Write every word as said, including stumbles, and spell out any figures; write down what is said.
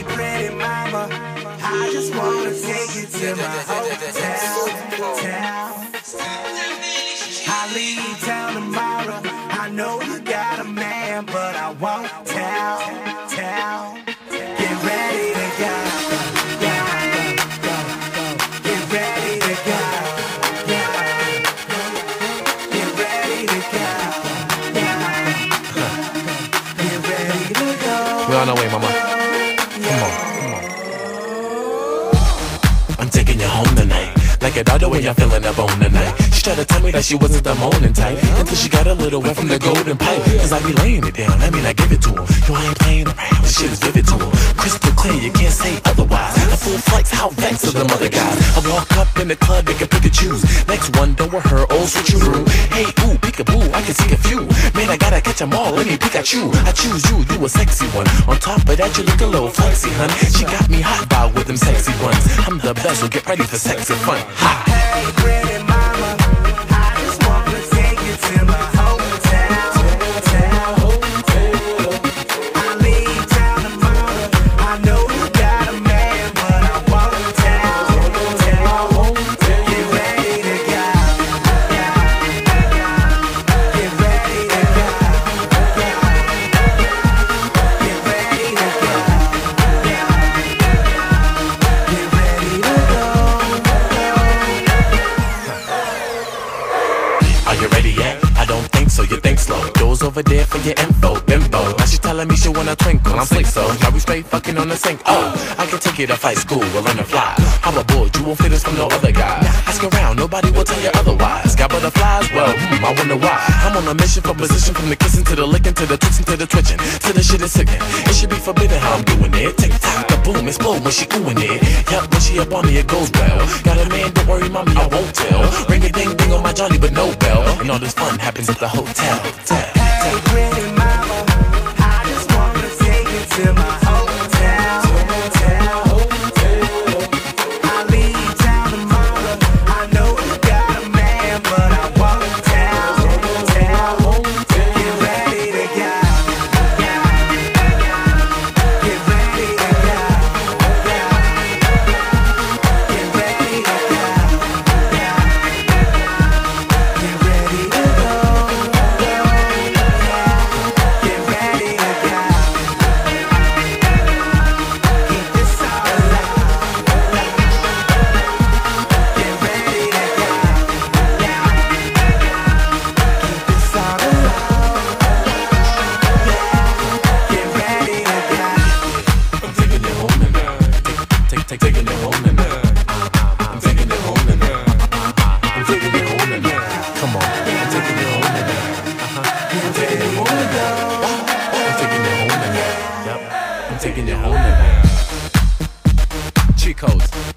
Hey, pretty mama, I just wanna take you to my hotel. Town. I leave town tomorrow. I know you got a man, but I won't tell. Tell. Get ready to go. Go, go, go, go. Get ready to go. Go. Get ready to go. Go. Get ready to go. We're on our way, mama. Come on, come on. I'm taking you home tonight. Like a daughter when you're feeling a bone tonight. She tried to tell me that she wasn't the moaning type until she got a little wet from the golden pipe. Cause I be laying it down, I mean I give it to him. You ain't playing around, this shit is vivid to him. Crystal clear, you can't say otherwise. A full flex, how vexed of them other guys. I walk up in the club, they can pick and choose. Next one, don't with her, old switcheroo. Hey, ooh, peekaboo, I can see a few. Man, I gotta catch them all, let me Pikachu. I choose you, you a sexy one. On top of that, you look a little flexy, hun. She got me hot by with them sexy ones. I'm the best, so get ready for sexy fun. Ha! Hey, pretty mama, I just wanna take you to my hotel. Hotel, hotel. I leave town tomorrow. I know you got a man, but I won't tell. Tell. Get ready to go. Get ready to go. Get ready to go. Get ready to go. Are you ready yet? I don't think so, you think slow. Goes over there for your info, bimbo. Now she telling me she wanna twinkle, I'm slick so. Now we straight fucking on the sink, oh. I can take you to fight school, we'll learn to fly. I'm aboard, you won't fit us from no other guy. Ask around, nobody will tell you otherwise. Got butterflies? Well, hmm, I wonder why. I'm on a mission for position, from the kissing to the licking, to the twisting to the twitching, to the shit is sickin'. It should be forbidden how I'm doing it. Tick tock, the boom, explode when she oohing it. Yup, when she up on me, it goes well. Got a man, don't worry, mommy, I won't tell. Ring a ding ding on my jolly, but no bell. And all this fun happens at the hotel. Hotel. Hey, pretty mama, I just wanna take you to my hotel. Hotel, hotel. I leave town tomorrow. I know you got a man, but I won't tell. Tell. Get ready to go. Get ready to go. Get ready to go. Get ready to go. Get ready to go. Keep this all alive. Get ready to go. Keep this all alive. Get ready to go. I'm taking you home tonight. Take, take, taking you home tonight. I'm taking you home tonight. I'm taking you home tonight. Come on, I'm taking you home tonight. I'm taking you home tonight. I'm taking you home tonight. Yep, I'm taking you home tonight. Cheat codes.